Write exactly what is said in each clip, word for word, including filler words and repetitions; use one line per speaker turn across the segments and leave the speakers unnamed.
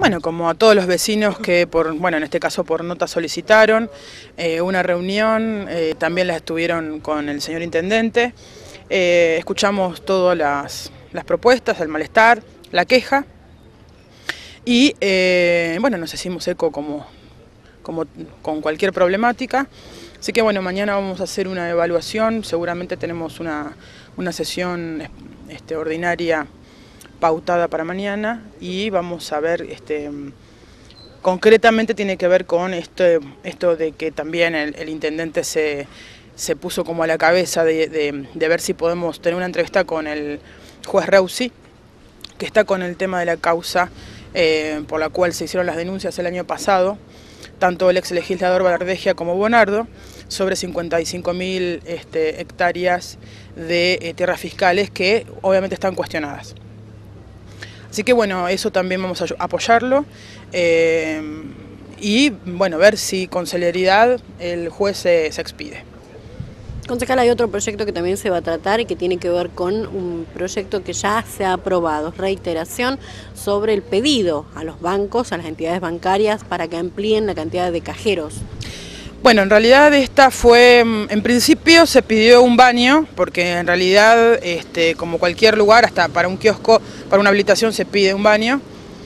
Bueno, como a todos los vecinos que, por, bueno, en este caso por nota solicitaron eh, una reunión, eh, también la estuvieron con el señor intendente, eh, escuchamos todas las, las propuestas, el malestar, la queja y eh, bueno, nos hicimos eco como, como con cualquier problemática. Así que bueno, mañana vamos a hacer una evaluación, seguramente tenemos una, una sesión este, ordinaria pautada para mañana y vamos a ver, este, concretamente tiene que ver con esto, esto de que también el, el intendente se, se puso como a la cabeza de, de, de ver si podemos tener una entrevista con el juez Reusi, que está con el tema de la causa eh, por la cual se hicieron las denuncias el año pasado, tanto el ex legislador Balardegia como Bonardo, sobre cincuenta y cinco mil este, hectáreas de eh, tierras fiscales que obviamente están cuestionadas. Así que bueno, eso también vamos a apoyarlo eh, y bueno, ver si con celeridad el juez se, se expide.
Concejal, hay otro proyecto que también se va a tratar y que tiene que ver con un proyecto que ya se ha aprobado, reiteración sobre el pedido a los bancos, a las entidades bancarias para que amplíen la cantidad de cajeros.
Bueno, en realidad esta fue, en principio se pidió un baño, porque en realidad, este, como cualquier lugar, hasta para un kiosco, para una habilitación se pide un baño.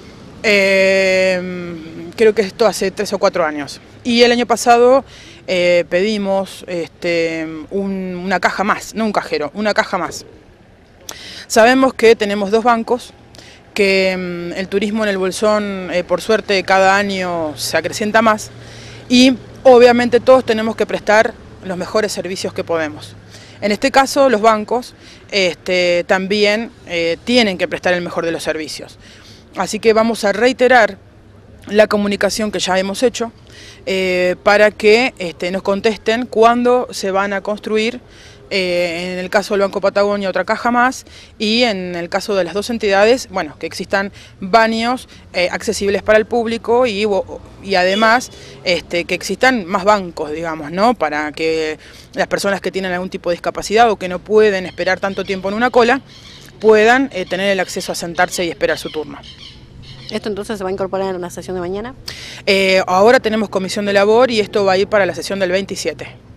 Eh, creo que esto hace tres o cuatro años. Y el año pasado eh, pedimos este, un, una caja más, no un cajero, una caja más. Sabemos que tenemos dos bancos, que um, el turismo en el Bolsón, eh, por suerte, cada año se acrecienta más. Y obviamente todos tenemos que prestar los mejores servicios que podemos. En este caso los bancos este, también eh, tienen que prestar el mejor de los servicios. Así que vamos a reiterar la comunicación que ya hemos hecho eh, para que este, nos contesten cuándo se van a construir, eh, en el caso del Banco Patagonia otra caja más y en el caso de las dos entidades, bueno, que existan baños eh, accesibles para el público y, y además este, que existan más bancos, digamos, ¿no? Para que las personas que tienen algún tipo de discapacidad o que no pueden esperar tanto tiempo en una cola puedan eh, tener el acceso a sentarse y esperar su turno.
¿Esto entonces se va a incorporar en la sesión de mañana?
Eh, ahora tenemos comisión de labor y esto va a ir para la sesión del veintisiete.